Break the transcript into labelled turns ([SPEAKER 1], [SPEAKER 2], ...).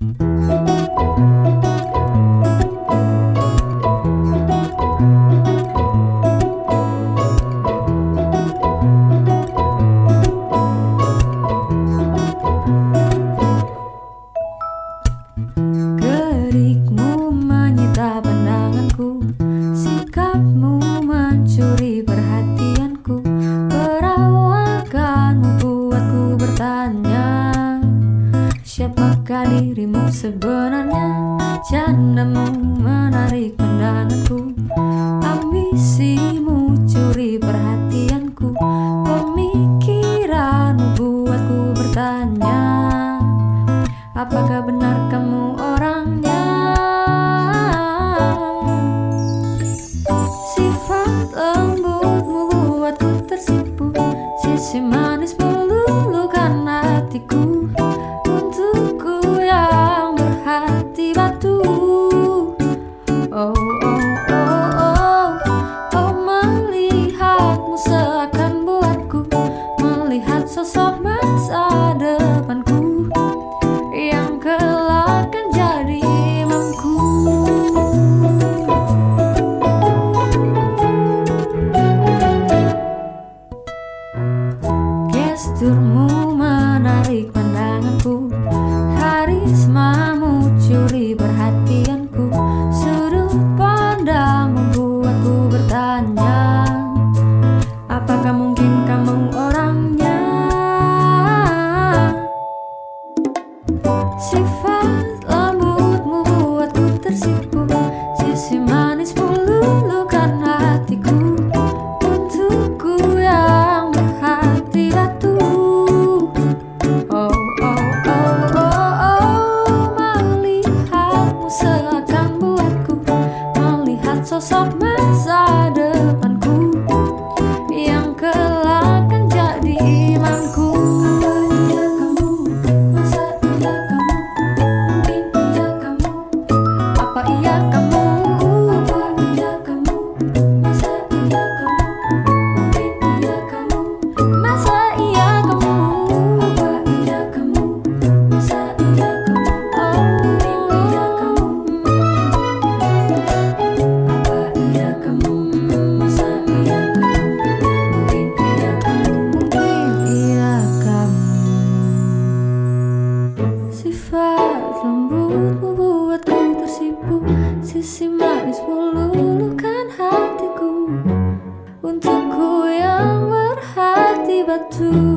[SPEAKER 1] Gerikmu menyita pandanganku, sikapmu mencuri perhatianku, perawakanmu buatku bertanya, siapakah dirimu sebenarnya? Candamu menarik pandanganku, ambisimu curi perhatianku, pemikiranmu buatku bertanya, apakah benar kamu orangnya? Sifat lembutmu buatku tersipu, sisi manismu luluhkan hatiku, untukku yang berhati batu. Oh, oh, oh, oh, oh, melihatmu seakan buatku melihat sosok masa depanku yang kelak akan jadi imamku. Gesturmu menarik pandanganku, karismamu curi perhatianku, sudut pandangmu buatku bertanya, apakah mungkin kamu orangnya? Sifat lembutmu buatku tersipu, sisi manismu luluhkan hatiku, untukku yang berhati batu. Oh, oh, oh, oh, oh, melihatmu seakan buatku melihat sosok masa depanku yang kelak akan jadi imamku. Apa iya kamu? Apa iya kamu? Masa iya kamu? Mungkin iya kamu. Masa iya kamu? Apa iya kamu? Masa iya kamu? Oh, mungkin iya kamu. Apa iya kamu? Masa iya kamu? Mungkin iya kamu. Mungkin iya kamu. Sifat lembutmu buatku tersipu, sisi manismu luluhkan hatiku, untukku yang berhati batu.